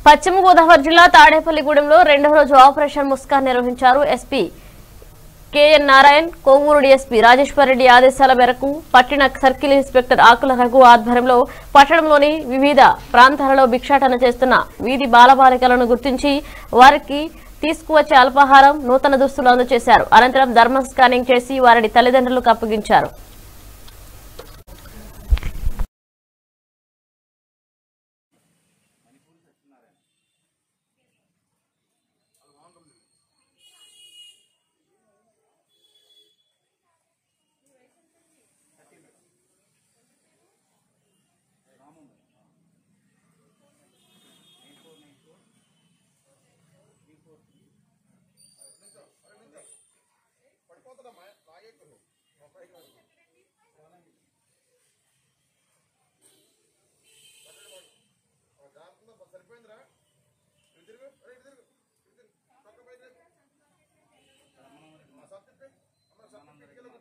పశ్చిమ గోదావరి జిల్లా తాడేపల్లిగూడెంలో రెండవ రోజు ఆపరేషన్ ముస్కాన్ నిర్వహించారు. SP KN Narayan, Kovur DSP Rajeshwar Reddy ఆదేశాల మేరకు పట్టణ సర్కిల్ ఇన్స్పెక్టర్ ఆకుల రఘు ఆధ్వర్యంలో పట్టణంలోని వివిధ ప్రాంతాలలో భిక్షాటన చేస్తున్న వీధి బాలబాలికలను గుర్తించి వారికి తీసుకువచ్చే అల్పాహారం, నూతన దుస్తులు అందజేశారు. అనంతరం థర్మల్ స్కానింగ్ చేసి వారి తల్లిదండ్రులకు అప్పగించారు. సరిపోయిందిరా